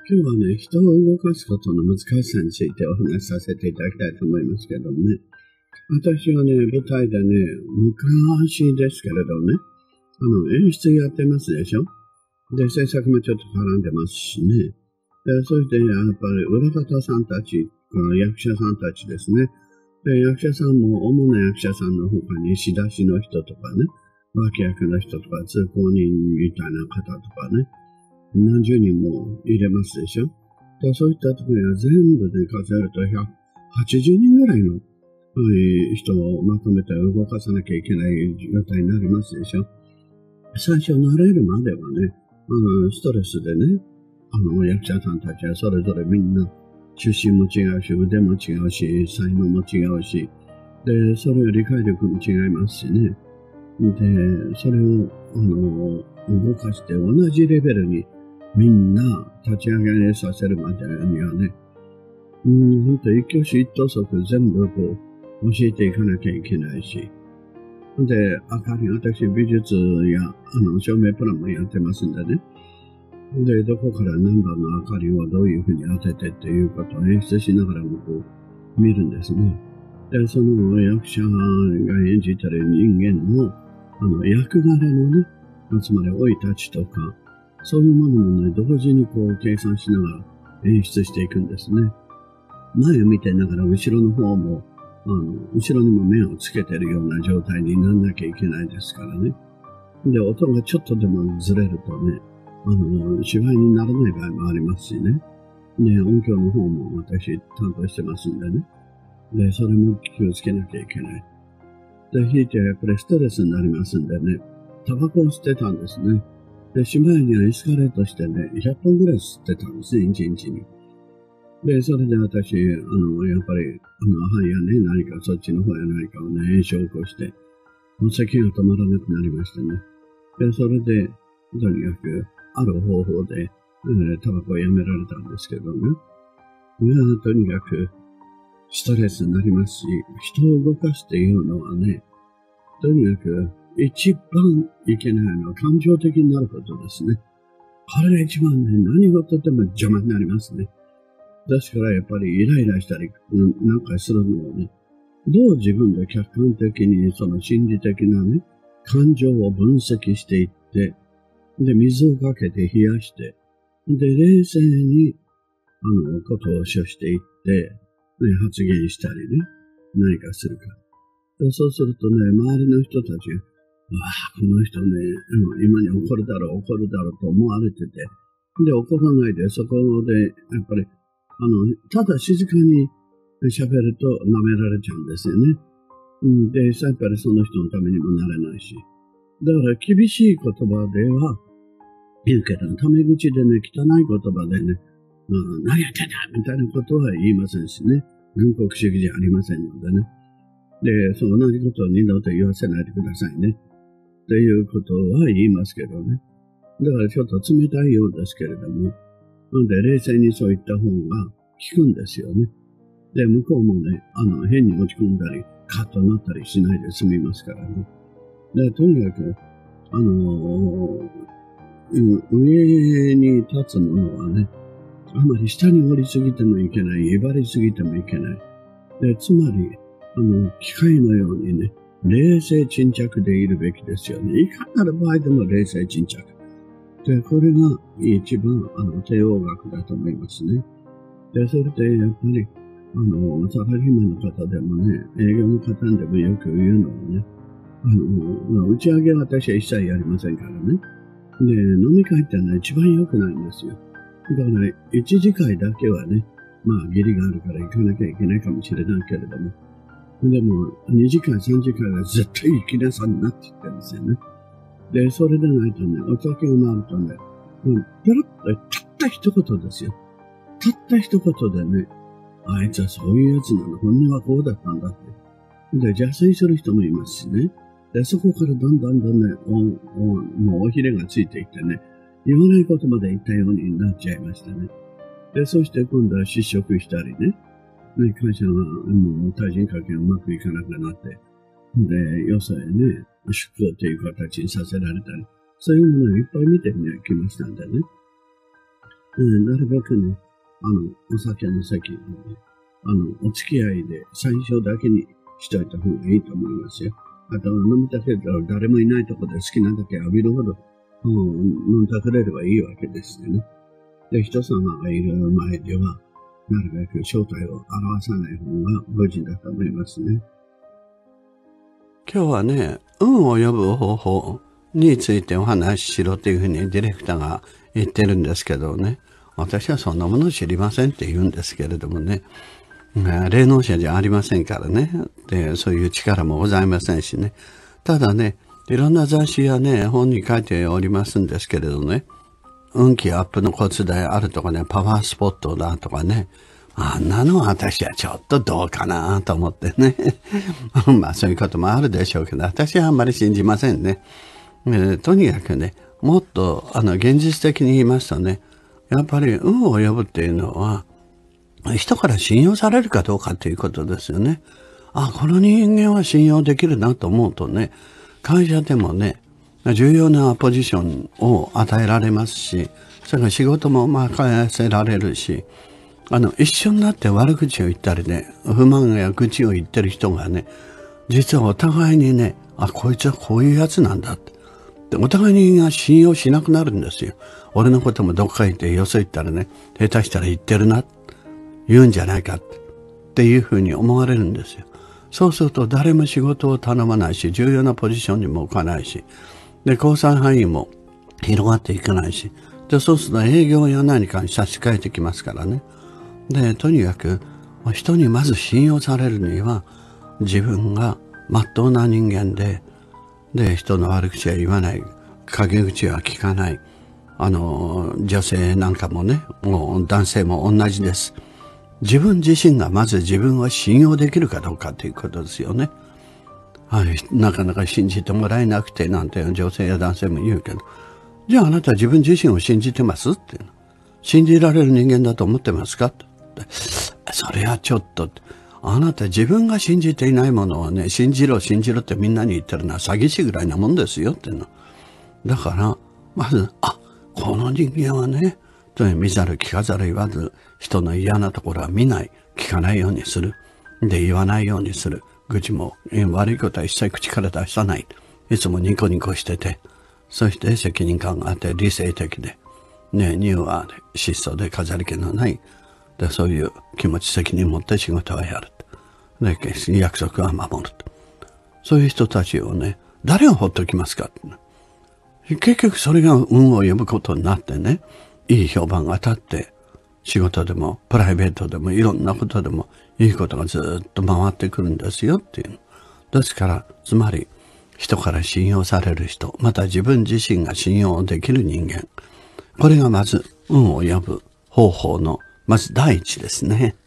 今日はね、人を動かすことの難しさについてお話しさせていただきたいと思いますけどもね。私はね、舞台でね、昔ですけれどね、演出やってますでしょ。で、制作もちょっと絡んでますしね。そしてやっぱり裏方さんたち、この役者さんたちですね。で、役者さんも主な役者さんの他に仕出しの人とかね、脇役の人とか通行人みたいな方とかね、何十人も入れますでしょ。でそういったところには全部で数えると180人ぐらいの人をまとめて動かさなきゃいけない状態になりますでしょ。最初慣れるまではね、ストレスでね、役者さんたちはそれぞれみんな出身も違うし、腕も違うし、才能も違うし、で、それを理解力も違いますしね。で、それを、動かして同じレベルにみんな立ち上げさせるまでにはね、ほんと一挙手一投足全部こう教えていかなきゃいけないし、で、私美術や照明プランもやってますんでね。で、どこから何番の明かりをどういうふうに当ててっていうことを演出しながらもこう見るんですね。で、その役者が演じてる人間の役柄のね、つまり生い立ちとか、そういうものもね、同時にこう計算しながら演出していくんですね。前を見てながら後ろの方も、後ろにも目をつけてるような状態にならなきゃいけないですからね。で、音がちょっとでもずれるとね、芝居にならない場合もありますしね。で、音響の方も私担当してますんでね。で、それも気をつけなきゃいけない。で、ひいてやっぱりストレスになりますんでね、タバコを吸ってたんですね。で、芝居にはエスカレートしてね、100本ぐらい吸ってたんですね、1日に。で、それで私、やっぱり、肺やね、何かそっちの方や何かをね、炎症を起こして、もう咳が止まらなくなりましてね。で、それで、とにかく、ある方法で、タバコをやめられたんですけどね。とにかく、ストレスになりますし、人を動かすっていうのはね、とにかく、一番いけないのは感情的になることですね。これが一番ね、何事でも邪魔になりますね。ですからやっぱりイライラしたりなんかするのをね、どう自分で客観的にその心理的なね、感情を分析していって、で、水をかけて冷やして、で、冷静に、ことを処していって、ね、発言したりね、何かするか。でそうするとね、周りの人たちが、わあ、この人ね、今に怒るだろうと思われてて、で、怒らないで、そこで、やっぱり、ただ静かに喋ると舐められちゃうんですよね。で、やっぱりその人のためにもなれないし。だから厳しい言葉では言うけど、タメ口でね、汚い言葉でね、何やってんだみたいなことは言いませんしね。軍国主義じゃありませんのでね。で、その同じことを二度と言わせないでくださいね。ということは言いますけどね。だからちょっと冷たいようですけれども、なんで冷静にそういった方が効くんですよね。で、向こうもね、変に落ち込んだり、カッとなったりしないで済みますからね。で、とにかく、上に立つものはね、あまり下に降りすぎてもいけない、威張りすぎてもいけない。で、つまり、機械のようにね、冷静沈着でいるべきですよね。いかなる場合でも冷静沈着。で、これが一番、帝王学だと思いますね。で、それで、やっぱり、サラリーマンの方でもね、営業の方でもよく言うのはね、打ち上げは私は一切やりませんからね。で、飲み会ってのは一番良くないんですよ。だから、一次会だけはね、まあ、義理があるから行かなきゃいけないかもしれないけれども、でも、2時間、3時間は絶対行きなさんなって言ってるんですよね。で、それでないとね、お酒が回るとね、ペロッと、たった一言ですよ。たった一言でね、あいつはそういうやつなの、本音はこうだったんだって。で、邪推する人もいますしね。で、そこからだんだんね、もうおひれがついていってね、言わないことまで言ったようになっちゃいましたね。で、そして今度は失職したりね、会社がもう対人関係がうまくいかなくなって、で、よそへね、出向という形にさせられたり、そういうものをいっぱい見てきましたんでね。 なるべくね、お酒の席でね、お付き合いで最初だけにしといた方がいいと思いますよ。あと、飲みたければ誰もいないところで好きなだけ浴びるほど、飲んだくれればいいわけですよね。で、人様がいる前では、なるべく正体を表さない方が無事だと思いますね。今日はね、運を呼ぶ方法についてお話ししろというふうにディレクターが言ってるんですけどね、私はそんなもの知りませんって言うんですけれどもね、霊能者じゃありませんからね。で、そういう力もございませんしね。ただね、いろんな雑誌やね、本に書いておりますんですけれどね、運気アップのコツであるとかね、パワースポットだとかね、あんなのは私はちょっとどうかなと思ってね。まあそういうこともあるでしょうけど、私はあんまり信じませんね。とにかくね、もっと現実的に言いますとね、やっぱり運を呼ぶっていうのは、人から信用されるかどうかということですよね。この人間は信用できるなと思うとね、会社でもね、重要なポジションを与えられますし、それから仕事も任せられるし、一緒になって悪口を言ったりね、不満や愚痴を言ってる人がね、実はお互いにね、こいつはこういうやつなんだって。でお互いにが信用しなくなるんですよ。俺のこともどっか行ってよそ行ったらね、下手したら言ってるな、言うんじゃないかっていうふうに思われるんですよ。そうすると誰も仕事を頼まないし、重要なポジションにも置かないし、で、交際範囲も広がっていかないし、で、そうすると営業や何かに差し替えてきますからね。で、とにかく人にまず信用されるには、自分が真っ当な人間で、人の悪口は言わない、陰口は聞かない。女性なんかもね、もう男性も同じです。自分自身がまず自分を信用できるかどうかということですよね。なかなか信じてもらえなくてなんて女性や男性も言うけど、じゃああなたは自分自身を信じてますって。信じられる人間だと思ってますかって。それはちょっと、あなた自分が信じていないものをね、信じろ信じろってみんなに言ってるのは詐欺師ぐらいなもんですよっての。だから、まず、この人間はね、見ざる聞かざる言わず、人の嫌なところは見ない、聞かないようにする。で、言わないようにする。愚痴も、悪いことは一切口から出さない。いつもニコニコしてて、そして責任感があって理性的で、ね、柔和で、質素で飾り気のない、で、そういう気持ち責任持って仕事はやる。で、約束は守ると。そういう人たちをね、誰がほっときますかって。結局それが運を呼ぶことになってね、いい評判が立って、仕事でもプライベートでもいろんなことでもいいことがずっと回ってくるんですよっていう。ですから、つまり人から信用される人、また自分自身が信用できる人間。これがまず運を呼ぶ方法のまず第一ですね。